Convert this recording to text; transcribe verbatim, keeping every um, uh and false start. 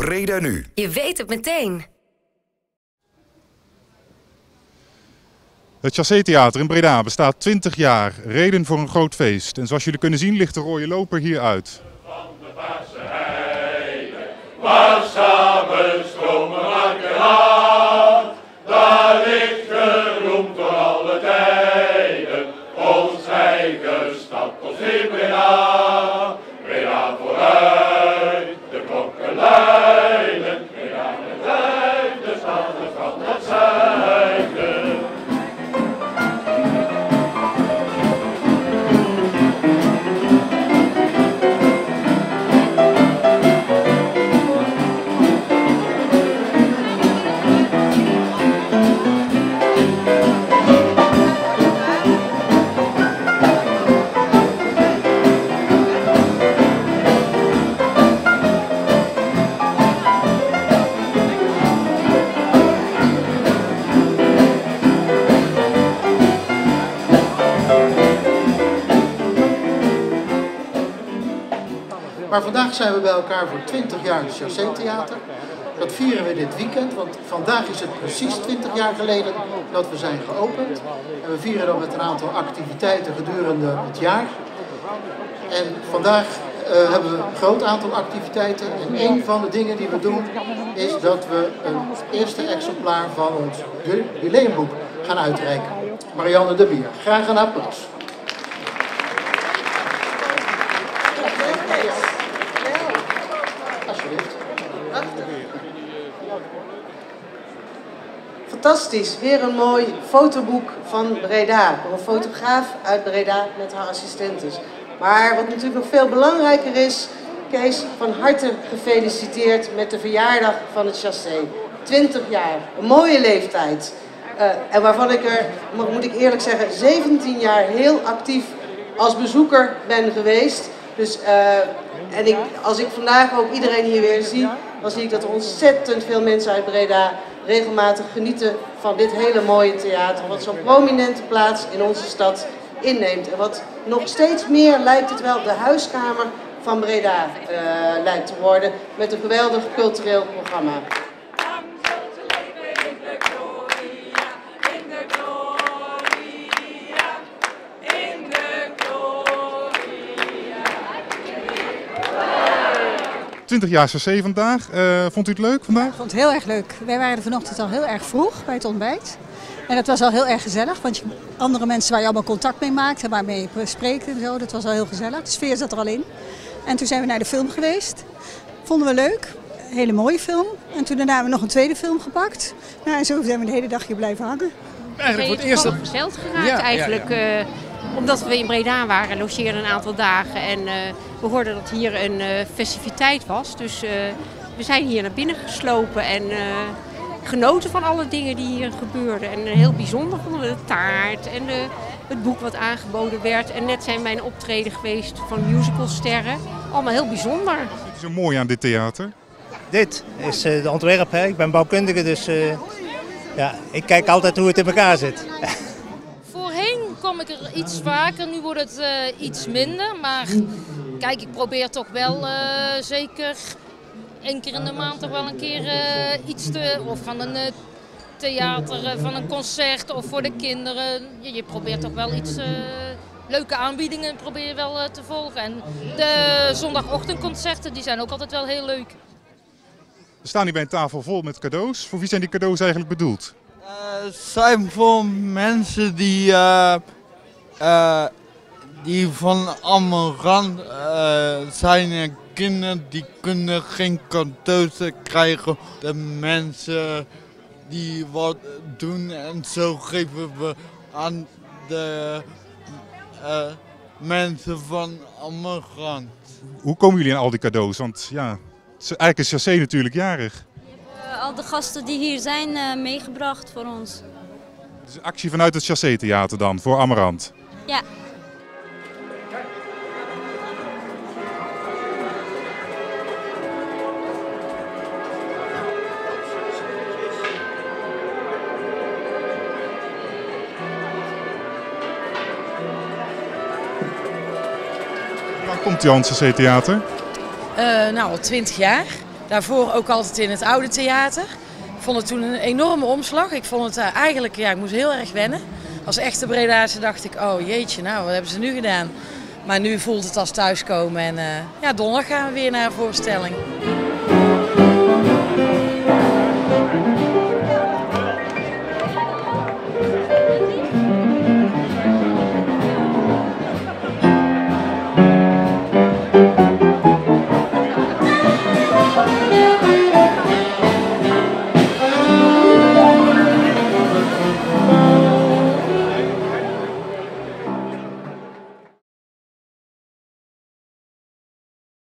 Breda Nu. Je weet het meteen. Het Chassé Theater in Breda bestaat twintig jaar. Reden voor een groot feest. En zoals jullie kunnen zien ligt de rode loper hier uit. Van de Paarse heide, waar samen stromen Markenland, daar ligt geroemd door alle tijden, ons eigen stad, ons heer Breda. Breda vooruit, de klokken luiden, Breda vooruit, de stad van het zuiden. Maar vandaag zijn we bij elkaar voor twintig jaar het Chassé Theater. Dat vieren we dit weekend, want vandaag is het precies twintig jaar geleden dat we zijn geopend. En we vieren dat met een aantal activiteiten gedurende het jaar. En vandaag uh, hebben we een groot aantal activiteiten. En een van de dingen die we doen is dat we een eerste exemplaar van ons jubileumboek gaan uitreiken. Marianne de Bier, graag een applaus. Fantastisch, weer een mooi fotoboek van Breda, door een fotograaf uit Breda met haar assistentes. Maar wat natuurlijk nog veel belangrijker is, Kees, van harte gefeliciteerd met de verjaardag van het Chassé. twintig jaar, een mooie leeftijd. Uh, en waarvan ik er, moet ik eerlijk zeggen, zeventien jaar heel actief als bezoeker ben geweest. Dus, uh, en ik, als ik vandaag ook iedereen hier weer zie, dan zie ik dat er ontzettend veel mensen uit Breda regelmatig genieten van dit hele mooie theater, wat zo'n prominente plaats in onze stad inneemt. En wat nog steeds meer lijkt het wel de huiskamer van Breda uh, lijkt te worden, met een geweldig cultureel programma. twintig jaar Chassé vandaag. Uh, vond u het leuk vandaag? Ik vond het heel erg leuk. Wij waren er vanochtend al heel erg vroeg bij het ontbijt. En dat was al heel erg gezellig, want je, andere mensen waar je allemaal contact mee maakt en waarmee je spreekt en zo, dat was al heel gezellig. De sfeer zat er al in. En toen zijn we naar de film geweest. Vonden we leuk. Een hele mooie film. En toen daarna hebben we nog een tweede film gepakt. Nou, en zo zijn we de hele dag hier blijven hangen. Eigenlijk voor het eerst verzeld geraakt ja, eigenlijk. Ja, ja. Uh, omdat we in Breda waren, logeerden een aantal dagen. En uh, we hoorden dat hier een uh, festiviteit was. Dus uh, we zijn hier naar binnen geslopen en uh, genoten van alle dingen die hier gebeurden. En uh, heel bijzonder vonden we de taart en de, het boek wat aangeboden werd. En net zijn wij een optreden geweest van musicalsterren. Allemaal heel bijzonder. Wat is zo mooi aan dit theater? Dit is uh, de ontwerp. Hè. Ik ben bouwkundige, dus uh, ja, ik kijk altijd hoe het in elkaar zit. Voorheen kwam ik er iets vaker, nu wordt het uh, iets minder. Maar kijk, ik probeer toch wel uh, zeker één keer in de maand toch wel een keer uh, iets te... Of van een uh, theater, uh, van een concert of voor de kinderen. Je, je probeert toch wel iets... Uh, leuke aanbiedingen probeer je wel uh, te volgen. En de zondagochtendconcerten die zijn ook altijd wel heel leuk. We staan hier bij een tafel vol met cadeaus. Voor wie zijn die cadeaus eigenlijk bedoeld? Het uh, zijn voor mensen die, uh, uh, die van Amarant uh, zijn en kinderen die kunnen geen cadeaus krijgen. De mensen die wat doen en zo geven we aan de uh, mensen van Amarant. Hoe komen jullie aan al die cadeaus? Want ja, eigenlijk is Chassé natuurlijk jarig. Uh, al de gasten die hier zijn uh, meegebracht voor ons. Het is een actie vanuit het Chassé Theater dan, voor Amarant? Ja. Hoe lang komt u aan het Chassé Theater? Uh, nou, al twintig jaar. Daarvoor ook altijd in het oude theater. Ik vond het toen een enorme omslag. Ik vond het uh, eigenlijk, ja, ik moest heel erg wennen. Als echte Bredaarse dacht ik, oh jeetje, nou wat hebben ze nu gedaan? Maar nu voelt het als thuiskomen en uh, ja, donderdag gaan we weer naar een voorstelling.